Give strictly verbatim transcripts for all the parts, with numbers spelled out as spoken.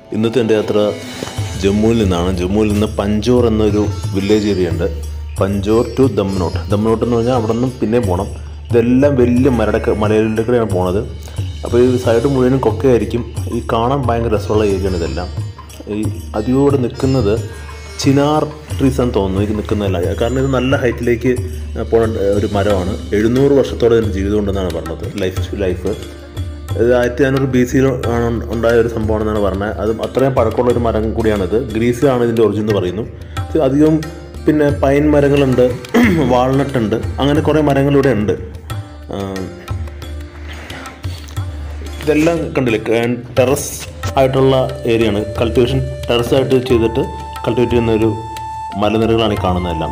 ഇന്നത്തെ എൻ്റെ യാത്ര ജമ്മുവിൽ നിന്നാണ്. ജമ്മുവിൽ നിന്ന് പഞ്ചോർ എന്നൊരു വില്ലേജ് ഏരിയ ഉണ്ട്. പഞ്ചോർ ടു ദംനോട്ട്. ദംനോട്ട് എന്ന് പറഞ്ഞാൽ അവിടെ നിന്നും പിന്നെ പോകണം. ഇതെല്ലാം വലിയ മരടക്ക മലയിലൂടെയാണ് പോണത്. അപ്പോൾ ഈ സൈഡ് മുഴുവനും കൊക്കയായിരിക്കും. ഈ കാണാൻ ഭയങ്കര രസമുള്ള ഏരിയയാണ് ഇതെല്ലാം. ഈ അതിലൂടെ നിൽക്കുന്നത് ചിനാർ ട്രീസ് എന്ന് തോന്നുന്നു. ഇത് നിൽക്കുന്നതല്ല, കാരണം ഇത് നല്ല ഹൈറ്റിലേക്ക് പോകേണ്ട ഒരു മരമാണ്. എഴുന്നൂറ് വർഷത്തോടെ ഇതിന് ജീവിതം ഉണ്ടെന്നാണ് പറഞ്ഞത്. ലൈഫ് ലൈഫ് ഇത് ആയിരത്തി അഞ്ഞൂറ് ബി സിയിൽ ആണ് ഉണ്ടായ ഒരു സംഭവമാണെന്നാണ് പറഞ്ഞത്. അത് അത്രയും പഴക്കമുള്ള ഒരു മരം കൂടിയാണിത്. ഗ്രീസിലാണ് ഇതിൻ്റെ ഒറിജിൻ എന്ന് പറയുന്നു. അധികം പിന്നെ പൈൻ മരങ്ങളുണ്ട്, വാൾനട്ട് ഉണ്ട്, അങ്ങനെ കുറേ മരങ്ങളിവിടെ ഉണ്ട്. ഇതെല്ലാം കണ്ടില്ലേ, ടെറസ് ആയിട്ടുള്ള ഏരിയയാണ്. കൾട്ടിവേഷൻ ടെറസായിട്ട് ചെയ്തിട്ട് കൾട്ടിവേറ്റ് ചെയ്യുന്ന ഒരു മലനിരകളാണ് ഈ കാണുന്നതെല്ലാം.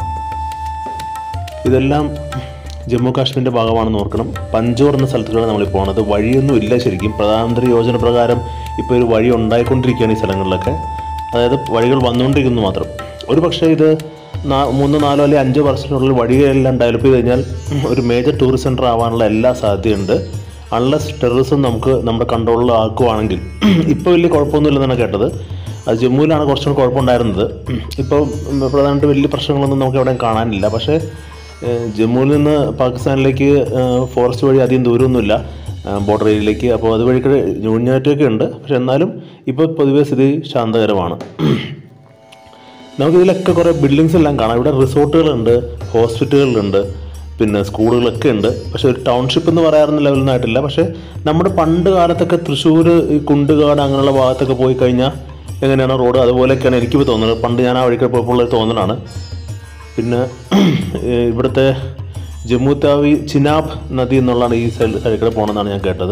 ഇതെല്ലാം ജമ്മു കാശ്മീരിൻ്റെ ഭാഗമാണെന്ന് ഓർക്കണം. പഞ്ചോർ എന്ന സ്ഥലത്തേക്കാണ് നമ്മൾ പോകുന്നത്. വഴിയൊന്നും ഇല്ല ശരിക്കും. പ്രധാനമന്ത്രി യോജന പ്രകാരം ഇപ്പോൾ ഒരു വഴി ഉണ്ടായിക്കൊണ്ടിരിക്കുകയാണ് ഈ സ്ഥലങ്ങളിലൊക്കെ. അതായത് വഴികൾ വന്നുകൊണ്ടിരിക്കുന്നു മാത്രം. ഒരു പക്ഷേ ഇത് നാ മൂന്നോ നാലോ അല്ലെങ്കിൽ അഞ്ചോ വർഷത്തിനുള്ളിൽ വഴികളെല്ലാം ഡെവലപ്പ് ചെയ്ത് കഴിഞ്ഞാൽ ഒരു മേജർ ടൂറിസ്റ്റ് സെൻറ്റർ ആവാനുള്ള എല്ലാ സാധ്യതയുണ്ട്. അൺലെസ് ടെററിസം നമുക്ക് നമ്മുടെ കൺട്രോളിൽ ആക്കുകയാണെങ്കിൽ. ഇപ്പോൾ വലിയ കുഴപ്പമൊന്നുമില്ലെന്നാണ് കേട്ടത്. അത് ജമ്മുവിലാണ് കുറച്ചും കൂടി കുഴപ്പമുണ്ടായിരുന്നത്. ഇപ്പോൾ പ്രധാനമായിട്ട് വലിയ പ്രശ്നങ്ങളൊന്നും നമുക്ക് എവിടെയും കാണാനില്ല. പക്ഷേ ജമ്മുവിൽ നിന്ന് പാകിസ്ഥാനിലേക്ക് ഫോറസ്റ്റ് വഴി അധികം ദൂരമൊന്നുമില്ല, ബോർഡർ ഏരിയയിലേക്ക്. അപ്പോൾ അതുവഴിക്ക് ന്യൂനറ്റൊക്കെ ഉണ്ട്. പക്ഷെ എന്നാലും ഇപ്പോൾ പൊതുവെ സ്ഥിതി ശാന്തകരമാണ്. നമുക്കിതിലൊക്കെ കുറേ ബിൽഡിങ്സ് എല്ലാം കാണാം. ഇവിടെ റിസോർട്ടുകളുണ്ട്, ഹോസ്പിറ്റലുകളുണ്ട്, പിന്നെ സ്കൂളുകളൊക്കെ ഉണ്ട്. പക്ഷേ ഒരു ടൗൺഷിപ്പ് എന്ന് പറയാറുന്ന ലെവലൊന്നും ആയിട്ടില്ല. പക്ഷേ നമ്മുടെ പണ്ട് കാലത്തൊക്കെ തൃശ്ശൂർ, ഈ കുണ്ടുകാട് അങ്ങനെയുള്ള ഭാഗത്തൊക്കെ പോയി കഴിഞ്ഞാൽ എങ്ങനെയാണ് റോഡ്, അതുപോലെയൊക്കെയാണ് എനിക്കിപ്പോൾ തോന്നുന്നത്. പണ്ട് ഞാൻ ആ വഴിക്ക് പോയപ്പോൾ തോന്നലാണ്. പിന്നെ ഇവിടുത്തെ ജമ്മു താവി ചിനാബ് നദി എന്നുള്ളതാണ് ഈ സൈഡ് സൈഡിൽ പോകണമെന്നാണ് ഞാൻ കേട്ടത്.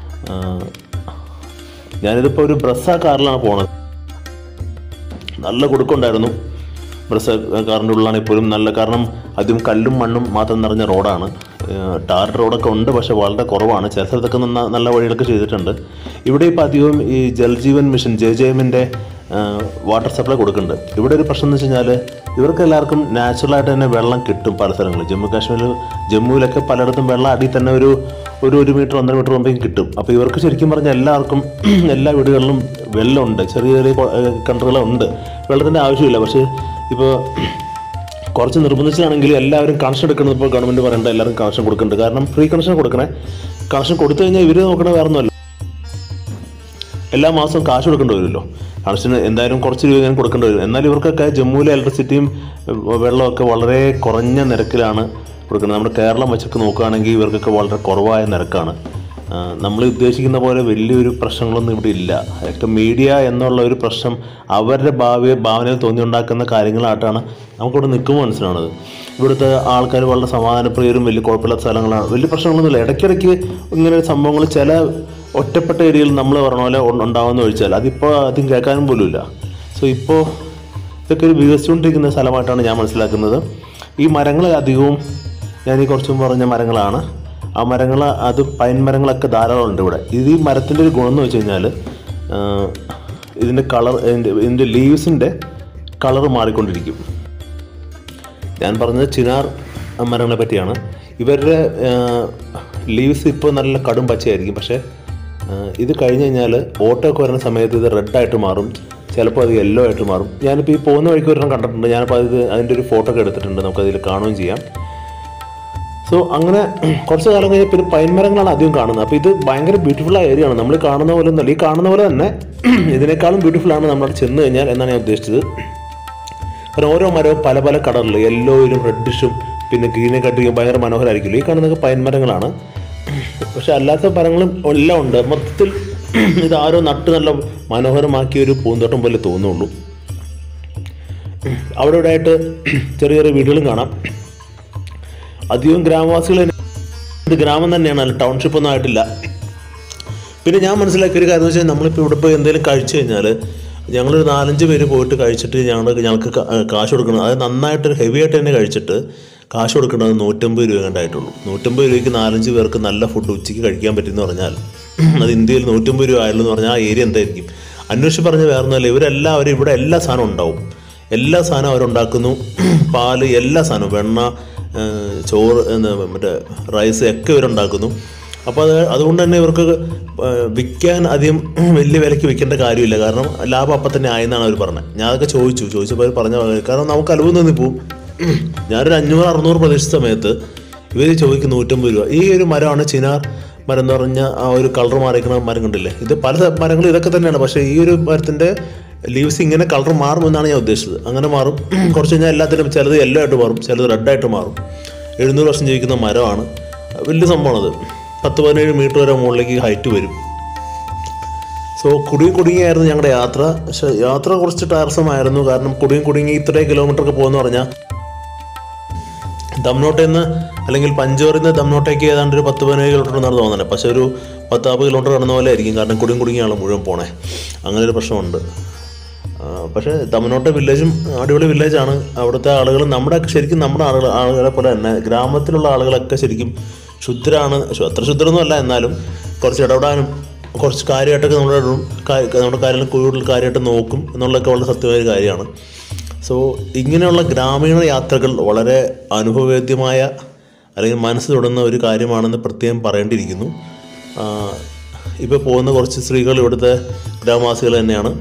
ഞാനിതിപ്പോൾ ഒരു ബ്രസ കാറിലാണ് പോണത്. നല്ല കൊടുക്കുണ്ടായിരുന്നു. ബ്രസ കാറിൻ്റെ ഉള്ളിലാണ് ഇപ്പോഴും നല്ല, കാരണം ആദ്യം കല്ലും മണ്ണും മാത്രം നിറഞ്ഞ റോഡാണ്. ടാർ റോഡൊക്കെ ഉണ്ട്, പക്ഷേ വളരെ കുറവാണ്. ചില സ്ഥലത്തൊക്കെ നല്ല വഴികളൊക്കെ ചെയ്തിട്ടുണ്ട്. ഇവിടെ ഇപ്പോൾ അധികവും ഈ ജൽജീവൻ മിഷൻ ജെ ജെ എമ്മിൻ്റെ വാട്ടർ സപ്ലൈ കൊടുക്കുന്നുണ്ട്. ഇവിടെ ഒരു പ്രശ്നം എന്ന് വെച്ച് കഴിഞ്ഞാൽ ഇവർക്ക് എല്ലാവർക്കും നാച്ചുറലായിട്ട് തന്നെ വെള്ളം കിട്ടും പല സ്ഥലങ്ങളിൽ. ജമ്മു കാശ്മീരിൽ ജമ്മുവിലൊക്കെ പലയിടത്തും വെള്ളം അടി തന്നെ ഒരു ഒരു ഒരു മീറ്റർ ഒന്നര മീറ്റർ മുമ്പേക്കും കിട്ടും. അപ്പോൾ ഇവർക്ക് ശരിക്കും പറഞ്ഞാൽ എല്ലാവർക്കും എല്ലാ വീടുകളിലും വെള്ളമുണ്ട്. ചെറിയ ചെറിയ കൺട്രികളുണ്ട്, വെള്ളത്തിൻ്റെ ആവശ്യമില്ല. പക്ഷേ ഇപ്പോൾ കുറച്ച് നിർബന്ധിച്ചാണെങ്കിൽ എല്ലാവരും കണക്ഷൻ എടുക്കുന്നത്. ഇപ്പോൾ ഗവൺമെൻറ് പറയേണ്ട എല്ലാവരും കണക്ഷൻ കൊടുക്കുന്നുണ്ട്. കാരണം ഫ്രീ കണക്ഷൻ കൊടുക്കണേ. കണക്ഷൻ കൊടുത്തു കഴിഞ്ഞാൽ ഇവർ നോക്കണ വേറെ ഒന്നുമല്ല, എല്ലാ മാസവും കാശ് കൊടുക്കേണ്ടി വരുമല്ലോ. കണക്ഷന് എന്തായാലും കുറച്ച് രൂപ ഞാൻ കൊടുക്കേണ്ടി വരും. എന്നാൽ ഇവർക്കൊക്കെ ജമ്മുവിലെ ഇലക്ട്രിസിറ്റിയും വെള്ളമൊക്കെ വളരെ കുറഞ്ഞ നിരക്കിലാണ് കൊടുക്കുന്നത്. നമ്മുടെ കേരളം വെച്ചൊക്കെ നോക്കുകയാണെങ്കിൽ ഇവർക്കൊക്കെ വളരെ കുറവായ നിരക്കാണ്. നമ്മൾ ഉദ്ദേശിക്കുന്ന പോലെ വലിയൊരു പ്രശ്നങ്ങളൊന്നും ഇവിടെ ഇല്ല. ഒക്കെ മീഡിയ എന്നുള്ള ഒരു പ്രശ്നം അവരുടെ ഭാവി ഭാവനയിൽ തോന്നിയുണ്ടാക്കുന്ന കാര്യങ്ങളായിട്ടാണ് നമുക്കിവിടെ നിൽക്കുമ്പോൾ മനസ്സിലാവുന്നത്. ഇവിടുത്തെ ആൾക്കാർ വളരെ സമാധാനപ്രിയരും വലിയ കുഴപ്പമില്ലാത്ത സ്ഥലങ്ങളാണ്. വലിയ പ്രശ്നങ്ങളൊന്നുമില്ല. ഇടയ്ക്കിടയ്ക്ക് ഇങ്ങനെ സംഭവങ്ങൾ ചില ഒറ്റപ്പെട്ട ഏരിയയിൽ നമ്മൾ പറഞ്ഞ പോലെ ഉണ്ടാകുമെന്ന് ചോദിച്ചാൽ അതിപ്പോൾ ആദ്യം കേൾക്കാനും പോലും ഇല്ല. സോ ഇപ്പോൾ ഇതൊക്കെ ഒരു വികസിച്ചുകൊണ്ടിരിക്കുന്ന സ്ഥലമായിട്ടാണ് ഞാൻ മനസ്സിലാക്കുന്നത്. ഈ മരങ്ങൾ അധികവും ഞാൻ ഈ കുറച്ചും പറഞ്ഞ മരങ്ങളാണ്. ആ മരങ്ങൾ, അത് പൈൻ മരങ്ങളൊക്കെ ധാരാളം ഉണ്ട് ഇവിടെ. ഇത് ഈ മരത്തിൻ്റെ ഒരു ഗുണം എന്ന് വെച്ച് കഴിഞ്ഞാൽ ഇതിൻ്റെ കളർ, ഇതിൻ്റെ ലീവ്സിൻ്റെ കളർ മാറിക്കൊണ്ടിരിക്കും. ഞാൻ പറഞ്ഞത് ചിനാർ മരങ്ങളെ പറ്റിയാണ്. ഇവരുടെ ലീവ്സ് ഇപ്പോൾ നല്ല കടും പച്ചയായിരിക്കും. പക്ഷേ ഇത് കഴിഞ്ഞ് കഴിഞ്ഞാൽ ഓട്ടോ ഒക്കെ വരുന്ന സമയത്ത് ഇത് റെഡായിട്ട് മാറും, ചിലപ്പോൾ അത് യെല്ലോ ആയിട്ട് മാറും. ഞാനിപ്പോൾ ഈ പോകുന്ന വഴിക്ക് ഒരെണ്ണം കണ്ടിട്ടുണ്ട്. ഞാനിപ്പോൾ അത് അതിൻ്റെ ഒരു ഫോട്ടോ ഒക്കെ എടുത്തിട്ടുണ്ട്, നമുക്കതിൽ കാണുകയും ചെയ്യാം. സോ അങ്ങനെ കുറച്ച് കാലം കഴിഞ്ഞാൽ പിന്നെ പൈൻ മരങ്ങളാണ് അധികം കാണുന്നത്. അപ്പോൾ ഇത് ഭയങ്കര ബ്യൂട്ടിഫുള്ളായ ഏരിയ ആണ്. നമ്മൾ കാണുന്ന പോലെ ഒന്നല്ല, ഈ കാണുന്ന പോലെ തന്നെ ഇതിനേക്കാളും ബ്യൂട്ടിഫുള്ളാണ് നമ്മളവിടെ ചെന്ന് കഴിഞ്ഞാൽ എന്നാണ് ഞാൻ ഉദ്ദേശിച്ചത്. കാരണം ഓരോ മരവും പല പല കളറിൽ, യെല്ലോയിലും റെഡിഷും പിന്നെ ഗ്രീനെ കാട്ടി ഭയങ്കര മനോഹരമായിരിക്കില്ല. ഈ കാണുന്നതൊക്കെ പൈൻ മരങ്ങളാണ്. പക്ഷെ അല്ലാത്ത മരങ്ങളും എല്ലാം ഉണ്ട്. മൊത്തത്തിൽ ഇത് ആരോ നട്ട് നല്ല മനോഹരമാക്കിയൊരു പൂന്തോട്ടം പോലെ തോന്നുള്ളൂ. അവിടെ ഇവിടെ ആയിട്ട് ചെറിയ ചെറിയ വീടുകളും കാണാം. അധികം ഗ്രാമവാസികൾ, ഇത് ഗ്രാമം തന്നെയാണ്, അല്ല ടൗൺഷിപ്പ് ഒന്നും ആയിട്ടില്ല. പിന്നെ ഞാൻ മനസ്സിലാക്കിയ ഒരു കാര്യം എന്ന് വെച്ചാൽ നമ്മളിപ്പോൾ ഇവിടെ പോയി എന്തെങ്കിലും കഴിച്ചു കഴിഞ്ഞാൽ ഞങ്ങളൊരു നാലഞ്ച് പേര് പോയിട്ട് കഴിച്ചിട്ട് ഞങ്ങൾ ഞങ്ങൾക്ക് കാശ് കൊടുക്കണം. അത് നന്നായിട്ട് ഹെവി ആയിട്ട് തന്നെ കഴിച്ചിട്ട് കാശ് കൊടുക്കേണ്ടത് നൂറ്റമ്പത് രൂപ കണ്ടായിട്ടുള്ളൂ. നൂറ്റമ്പത് രൂപയ്ക്ക് നാലഞ്ച് പേർക്ക് നല്ല ഫുഡ് ഉച്ചയ്ക്ക് കഴിക്കാൻ പറ്റുമെന്ന് പറഞ്ഞാൽ അത് ഇന്ത്യയിൽ നൂറ്റമ്പത് രൂപ ആയുള്ളൂ എന്ന് പറഞ്ഞാൽ ആ ഏരിയ എന്തായിരിക്കും? അന്വേഷിച്ച് പറഞ്ഞ് വേറൊന്നുമല്ല, ഇവരെല്ലാവരും ഇവിടെ എല്ലാ സാധനവും ഉണ്ടാവും. എല്ലാ സാധനവും അവരുണ്ടാക്കുന്നു. പാല്, എല്ലാ സാധനവും, വെണ്ണ, ചോറ്, മറ്റേ റൈസ് ഒക്കെ ഇവരുണ്ടാക്കുന്നു. അപ്പോൾ അത് അതുകൊണ്ട് തന്നെ ഇവർക്ക് വിൽക്കാൻ അധികം വലിയ വിലയ്ക്ക് വിൽക്കേണ്ട കാര്യമില്ല. കാരണം ലാഭം അപ്പം തന്നെ ആയെന്നാണ് അവർ പറഞ്ഞത്. ഞാൻ അതൊക്കെ ചോദിച്ചു ചോദിച്ചപ്പോൾ അവർ പറഞ്ഞ കാരണം നമുക്ക് അത്ഭുതം തോന്നി പോവും. ഞാനൊരു അഞ്ഞൂറ് അറുന്നൂറ് പ്രതീക്ഷ സമയത്ത് ഇവർ ചോദിക്കും നൂറ്റമ്പത് രൂപ. ഈ ഒരു മരമാണ് ചിനാർ മരം എന്ന് പറഞ്ഞാൽ ആ ഒരു കളർ മാറിക്കുന്ന മരം കണ്ടില്ലേ. ഇത് പല മരങ്ങളും ഇതൊക്കെ തന്നെയാണ്. പക്ഷേ ഈ ഒരു മരത്തിൻ്റെ ലീവ്സ് ഇങ്ങനെ കളർ മാറുമെന്നാണ് ഞാൻ ഉദ്ദേശിച്ചത്. അങ്ങനെ മാറും. കുറച്ച് കഴിഞ്ഞാൽ എല്ലാത്തിനും ചിലത് യെല്ലോ ആയിട്ട് മാറും, ചിലത് റെഡായിട്ട് മാറും. എഴുന്നൂറ് വർഷം ജീവിക്കുന്ന മരമാണ്. വലിയ സംഭവമാണത്. പത്ത് പതിനേഴ് മീറ്റർ വരെ മുകളിലേക്ക് ഹൈറ്റ് വരും. സോ കുടുങ്ങി കുടുങ്ങിയായിരുന്നു ഞങ്ങളുടെ യാത്ര. പക്ഷേ യാത്ര കുറച്ച് ടാർസമായിരുന്നു. കാരണം കുടുങ്ങി കുടുങ്ങി ഇത്രയും കിലോമീറ്ററൊക്കെ പോകുമെന്ന് പറഞ്ഞാൽ ദംനോട്ടിൽ നിന്ന് അല്ലെങ്കിൽ പഞ്ചോറിൽ നിന്ന് ദംനോട്ടേക്ക് ഏതാണ്ട് ഒരു പത്ത് പതിനേഴ് കിലോമീറ്റർ എന്നാണ് തോന്നുന്നത്. പക്ഷേ ഒരു പത്ത് നാൽപ്പത് കിലോമീറ്റർ കടന്ന പോലെ ആയിരിക്കും. കാരണം കുടുങ്ങി കുടുങ്ങിയാണ് മുഴുവൻ പോണേ. അങ്ങനെ ഒരു പ്രശ്നമുണ്ട്. പക്ഷേ ദംനോട്ടെ വില്ലേജും അടിപൊളി വില്ലേജാണ്. അവിടുത്തെ ആളുകൾ നമ്മുടെ ശരിക്കും നമ്മുടെ ആളുകൾ ആളുകളെ പോലെ തന്നെ ഗ്രാമത്തിലുള്ള ആളുകളൊക്കെ ശരിക്കും ശുദ്ധരാണ്. അത്ര ശുദ്ധരൊന്നും അല്ല, എന്നാലും കുറച്ച് ഇടപെടാനും കുറച്ച് കാര്യമായിട്ടൊക്കെ നമ്മുടെ നമ്മുടെ കാര്യങ്ങൾ കൂടുതൽ കാര്യമായിട്ട് നോക്കും എന്നുള്ളതൊക്കെ വളരെ സത്യമായ ഒരു കാര്യമാണ്. സോ ഇങ്ങനെയുള്ള ഗ്രാമീണ യാത്രകൾ വളരെ അനുഭവവേദ്യമായ അല്ലെങ്കിൽ മനസ്സ് തൊടുന്ന ഒരു കാര്യമാണെന്ന് പ്രത്യേകം പറയേണ്ടിയിരിക്കുന്നു. ഇപ്പോൾ പോകുന്ന കുറച്ച് സ്ത്രീകൾ ഇവിടുത്തെ ഗ്രാമവാസികൾ തന്നെയാണ്.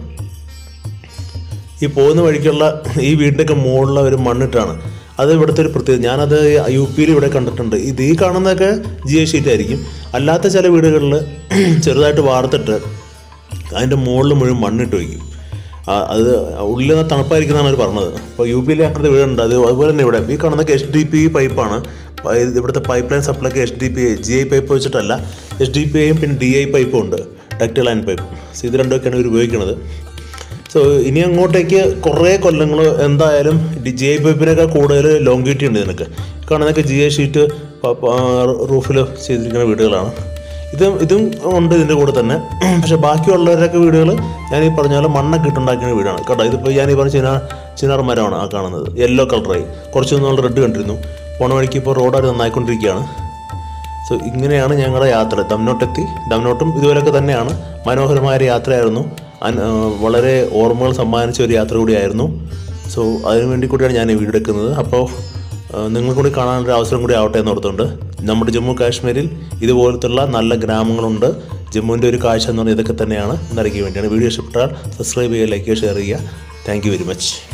ഈ പോകുന്ന വഴിക്കുള്ള ഈ വീടിൻ്റെയൊക്കെ മുകളിലുള്ള ഒരു മണ്ണിട്ടാണ്. അത് ഇവിടുത്തെ ഒരു പ്രത്യേകത. ഞാനത് യു പിയിൽ ഇവിടെ കണ്ടിട്ടുണ്ട്. ഇത് ഈ കാണുന്നതൊക്കെ ജി ഐ ഷീറ്റ് ആയിരിക്കും. അല്ലാത്ത ചില വീടുകളിൽ ചെറുതായിട്ട് വാർത്തിട്ട് അതിൻ്റെ മുകളിൽ മുഴുവൻ മണ്ണിട്ട് വയ്ക്കും. അത് ഉള്ളിൽ നിന്ന് തണുപ്പായിരിക്കുന്നതാണ് അവർ പറഞ്ഞത്. അപ്പോൾ യു പിയിലെ അങ്ങനത്തെ വീടുണ്ട്. അത് അതുപോലെ തന്നെ ഇവിടെ ഈ കാണുന്നതൊക്കെ എച്ച് ഡി പി പൈപ്പാണ്. ഇവിടുത്തെ പൈപ്പ് ലൈൻ സപ്ലൈക്ക് H D P G I pipe വെച്ചിട്ടല്ല, എച്ച് ഡി പി ഐയും പിന്നെ ഡി ഐ പൈപ്പും ഉണ്ട്, ഡക്റ്റൈൽ ലൈൻ പൈപ്പ്. സോ ഇത് രണ്ടൊക്കെയാണ് ഇവർ ഉപയോഗിക്കുന്നത്. സോ ഇനി അങ്ങോട്ടേക്ക് കുറേ കൊല്ലങ്ങൾ എന്തായാലും ജി ഐ പൈപ്പിനൊക്കെ കൂടുതൽ ലോങ്കിറ്റി ഉണ്ട് ഇതിനൊക്കെ. കാണുന്നതൊക്കെ ജി ഐ ഷീറ്റ് റൂഫിൽ ചെയ്തിരിക്കുന്ന വീടുകളാണ്. ഇത് ഇതും ഉണ്ട് ഇതിൻ്റെ കൂടെ തന്നെ. പക്ഷേ ബാക്കിയുള്ളവരൊക്കെ വീടുകൾ ഞാൻ ഈ പറഞ്ഞ പോലെ മണ്ണൊക്കെ ഇട്ടുണ്ടാക്കുന്ന വീടാണ് കേട്ടോ. ഇതിപ്പോൾ ഞാൻ ഈ പറഞ്ഞ ചിനാർ ചിനാർ മരമാണ് ആ കാണുന്നത്. യെല്ലോ കളറായി. കുറച്ച് നമ്മൾ റെഡ് കണ്ടിരുന്നു. പോണ വഴിക്ക് ഇപ്പോൾ റോഡായിട്ട് നന്നായിക്കൊണ്ടിരിക്കുകയാണ്. സോ ഇങ്ങനെയാണ് ഞങ്ങളുടെ യാത്ര. ദംനോട്ടെത്തി. ദംനോട്ടും ഇതുപോലെയൊക്കെ തന്നെയാണ്. മനോഹരമായ ഒരു യാത്രയായിരുന്നു. വളരെ ഓർമ്മകൾ സമ്മാനിച്ച ഒരു യാത്ര കൂടിയായിരുന്നു. സോ അതിനു വേണ്ടി കൂടിയാണ് ഞാൻ ഈ വീഡിയോ എടുക്കുന്നത്. അപ്പോൾ നിങ്ങൾ കൂടി കാണാനൊരു അവസരം കൂടി ആവട്ടെ എന്ന് ഓർത്തുകൊണ്ട് നമ്മുടെ ജമ്മു കാശ്മീരിൽ ഇതുപോലത്തുള്ള നല്ല ഗ്രാമങ്ങളുണ്ട്. ജമ്മുവിൻ്റെ ഒരു കാഴ്ച എന്ന് പറഞ്ഞാൽ ഇതൊക്കെ തന്നെയാണ്. എന്നറിയിക്കാൻ വേണ്ടിയാണ്. വീഡിയോ ഇഷ്ടപ്പെട്ടാൽ സബ്സ്ക്രൈബ് ചെയ്യുക, ലൈക്ക് ചെയ്യുക, ഷെയർ ചെയ്യുക. Thank you very much.